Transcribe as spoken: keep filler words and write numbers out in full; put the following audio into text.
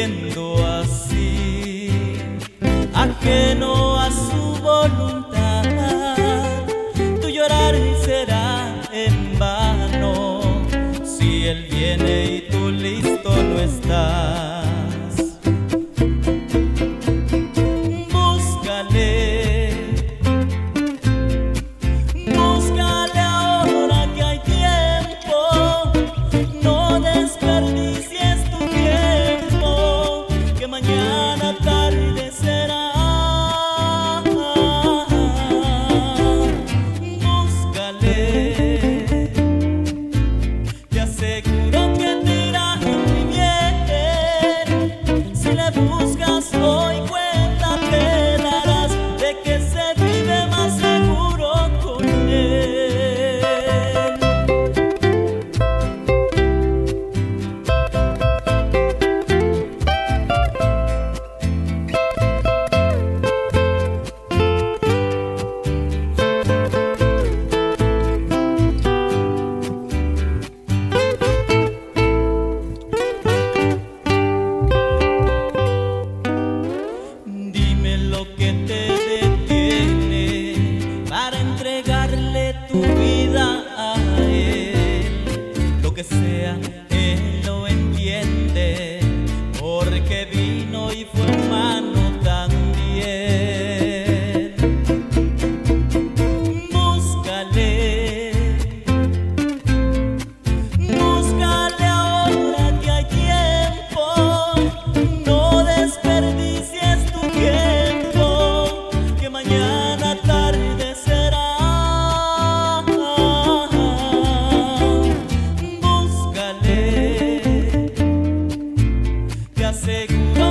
viviendo así, ajeno a su voluntad. Tu llorar será en vano si él viene y tú listo no estás. Búscale, búscale ahora que hay tiempo. No desperdicies tu tiempo, que mañana tarde será. Te aseguro que te irá muy bien. Si le buscas hoy, cuenta te darás de que se vive más seguro con él. Lo que te detiene para entregarle tu vida a él. Lo que sea, él lo entiende, porque vino y fue humano también. Búscale, búscale ahora que hay tiempo. No desperdicies tu tiempo, mañana tarde será. Búscale, te aseguro